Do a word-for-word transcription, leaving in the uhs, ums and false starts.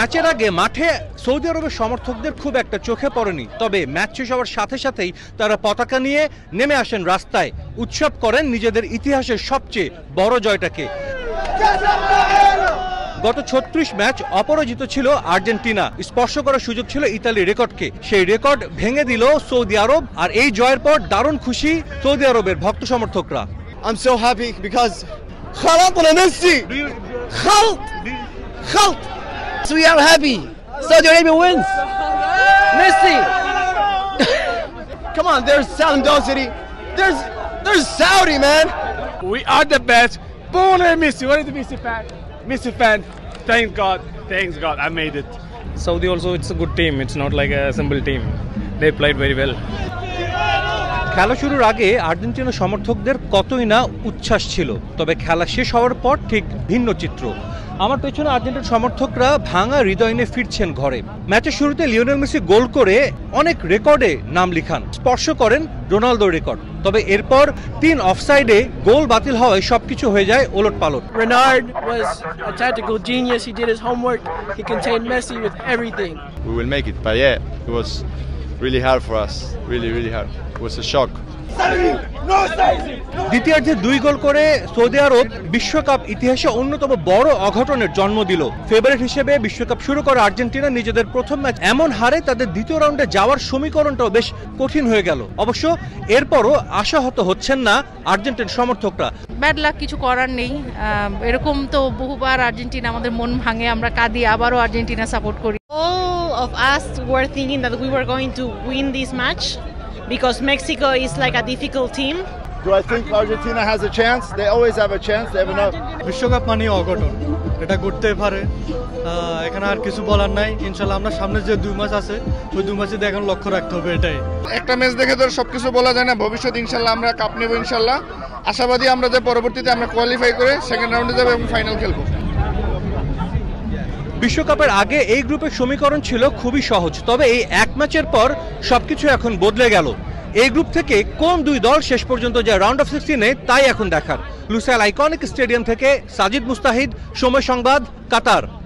ম্যাচের আগে মাঠে সৌদি আরবের সমর্থকদের খুব একটা চোখে পড়েনি, তবে ম্যাচ শেষ হওয়ার সাথে সাথেই তারা পতাকা নিয়ে নেমে আসেন রাস্তায়, উৎসব করেন নিজেদের ইতিহাসের সবচেয়ে বড় জয়টাকে। গত ছত্রিশ ম্যাচ অপরাজিত ছিল আর্জেন্টিনা, স্পর্শ করার সুযোগ ছিল ইতালির রেকর্ডকে, সেই রেকর্ড ভেঙে দিল সৌদি আরব। আর এই জয়ের পর দারুণ খুশি সৌদি আরবের ভক্ত সমর্থকরা। I'm so happy because خلطنا Messi. خلط خلط. So we are happy. Saudi Arabia wins. Messi. Come on, there's Saudi. There's there's Saudi, man. We are the best. Born a Messi. What is the Messi fan? Messi fan. Thank God. Thanks God. I made it. Saudi also, it's a good team. It's not like a simple team. They played very well. খেলা শুরুর আগে Argentina সমর্থকদের কতই না উচ্ছ্বাস ছিল, তবে খেলা শেষ হওয়ার পর ঠিক ভিন্ন চিত্র। আমার পেছনে আর্জেন্টিনা সমর্থকরা ভাঙা হৃদয় নিয়ে ফিরছেন ঘরে। ম্যাচের শুরুতে লিওনেল মেসি গোল করে অনেক রেকর্ডে নাম লিখান, স্পর্শ করেন রোনালদোর রেকর্ড। তবে এরপর তিন অফসাইডে গোল বাতিল হওয়ায় সবকিছু হয়ে যায় ওলটপালট। Renard was a tactical genius. He did his homework. He contained Messi with everything. We will make it, but yeah, it was really hard for us. Really, really hard. It was a shock. দ্বিতীয়ার্ধে দুই গোল করে Saudi আরব বিশ্বকাপ ইতিহাসে অন্যতম বড় অঘটনের জন্ম দিল। Favourite হিসেবে বিশ্বকাপ শুরু করে আর্জেন্টিনা নিজেদের প্রথম ম্যাচ এমন হারে তাদের দ্বিতীয় রাউন্ডে যাওয়ার সমীকরণটাও বেশ কঠিন হয়ে গেল। অবশ্য এরপরও আশাহত হচ্ছেন না আর্জেন্টিন সমর্থকরা। ব্যাড লাক, কিছু করার নেই। এরকম তো বহুবার আর্জেন্টিনা আমাদের মন ভাঙে, আমরা কাঁদি, আবারও আর্জেন্টিনা সাপোর্ট করি। All of us were thinking that we were going to win this match because Mexico is like a difficult team. Do I think Argentina has a chance? They always have a chance. They have enough. বিশ্বকাপ মানে অঘটন, এটা ঘটতেই পারে, এখানে আর কিছু বলার নাই। ইনশাল্লাহ আমরা সামনে যে দুই ম্যাচ আছে ওই দুই ম্যাচে এখন লক্ষ্য রাখতে হবে। এটাই একটা ম্যাচ দেখে তো সবকিছু বলা যায় না। ভবিষ্যৎ ইনশাল্লাহ আমরা কাপ নেব ইনশাল্লাহ। আশাবাদী আমরা যে পরবর্তীতে আমরা কোয়ালিফাই করে সেকেন্ড রাউন্ডে যাব এবং ফাইনাল খেলবো। বিশ্বকাপের আগে এই গ্রুপের সমীকরণ ছিল খুবই সহজ, তবে এই এক ম্যাচের পর সবকিছু এখন বদলে গেল। এই গ্রুপ থেকে কোন দুই দল শেষ পর্যন্ত যায় রাউন্ড অফ সিক্সটিনে তাই এখন দেখার। লুসাইল আইকনিক স্টেডিয়াম থেকে সাজিদ মুস্তাহিদ, সময় সংবাদ, কাতার।